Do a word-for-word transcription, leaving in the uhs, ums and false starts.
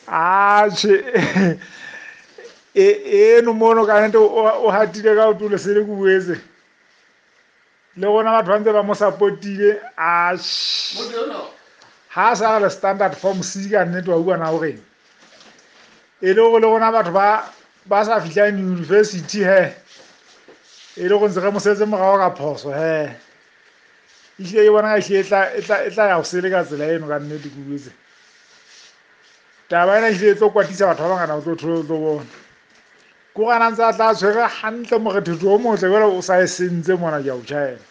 atjhe eno mono ka nnete o hatile ka o tole se le ke boetse le gona batho ba ntse ba mo support-ile ha sa ga le standard form C ka nnete wa bua na hore e le go le gona batho ba ba sa fihlang university he e le go ntse re mo setse morago ka phoso he ile e bona ga hle etla etla etla ya go sele ka tsela eno ka nnete ke buetse taba ena ile tlo kwatisa batho ba bangata o tlo tlo bona ko gana ntse a tla tshwere hantle mogethetho o motle jwale o sa e sentse mona ke a o tšhaela